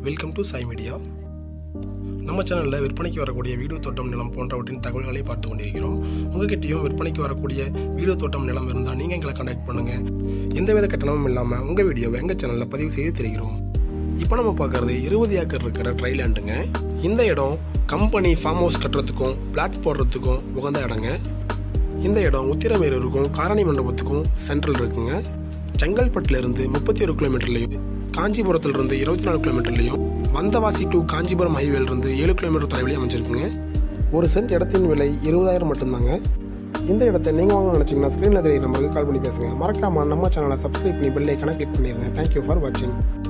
Welcome to Sai media. நம்ம சேனலில் விற்பனைக்கு வரக்கூடிய வீடு தோட்டம் நிலம் போன்றவற்றின் தகவல்களை பார்த்து கொண்டிருக்கிறோம். உங்ககிட்டயும் விற்பனைக்கு வரக்கூடிய வீடு தோட்டம் நிலம் இருந்தால் நீங்கள் எங்களை கான்டாக்ட் பண்ணுங்கள். எந்தவித கட்டணமும் இல்லாமல் உங்கள் வீடியோவை எங்கள் சேனலில் பதிவு செய்து தெரிகிறோம். இப்போ நம்ம பார்க்குறது 20 ஏக்கர் இருக்கிற ட்ரைலேண்டுங்க. இந்த இடம் கம்பெனி ஃபார்ம் ஹவுஸ் கட்டுறதுக்கும் பிளாட் போடுறதுக்கும் உகந்த இடங்க. இந்த இடம் உத்திரமேரூருக்கும் காரணி மண்டபத்துக்கும் சென்ட்ரல் இருக்குங்க. செங்கல்பட்டுலேருந்து 31 கிலோமீட்டர்லையும், காஞ்சிபுரத்துலேருந்து 24 கிலோமீட்டர்லையும், வந்தவாசி டு காஞ்சிபுரம் ஹைவேலிருந்து 7 கிலோமீட்டர் தொலைவிலையும் அமைஞ்சிருக்குங்க. ஒரு சென்ட் இடத்தின் விலை 20,000 மட்டும்தாங்க. இந்த இடத்தை நீங்கள் வாங்க நினச்சிங்கன்னா ஸ்க்ரீனில் தெரியுற நம்பருக்கு கால் பண்ணி பேசுங்க. மறக்காமல் நம்ம சேனலை சப்ஸ்கிரைப் பண்ணி பெல் ஐக்கானை கிளிக் பண்ணிடுங்க. தேங்க்யூ ஃபார் வாட்சிங்.